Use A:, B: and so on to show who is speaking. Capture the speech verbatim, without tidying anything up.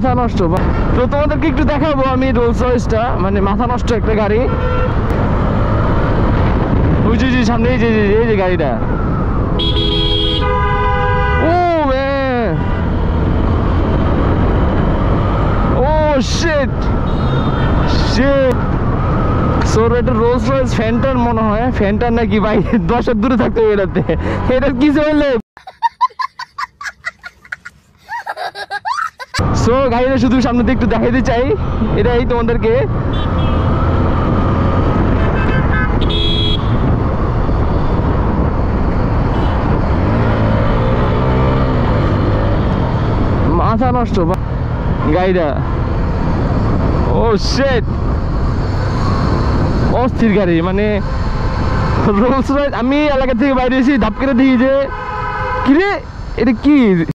A: মাথা নষ্ট। তো তোমাদেরকে একটু দেখাবো আমি রোলস রয়েসটা, মানে মাথা নষ্ট একটা গাড়ি। ওই যে সামনে এই যে এই যে গাড়িটা, oh man, oh shit shit. So এটা রোলস রয়েস ফ্যান্টন মনে হয়, ফ্যান্টন নাকি ভাই, দশ হাত দূরে থাকতে হবে এটাতে। এটা কিছু হইলে সো গাড়িটা শুধু সামনে দিয়ে একটু দেখাইতে চাই এটাই তোমাদেরকে। মাথা নষ্ট গাড়িটা, ও শিট, অস্থির গাড়ি। মানে রোলস রয়েস, আমি এলাকা থেকে বাইরে এসে ধাপ করে দেখি যে কিরে এটা কি।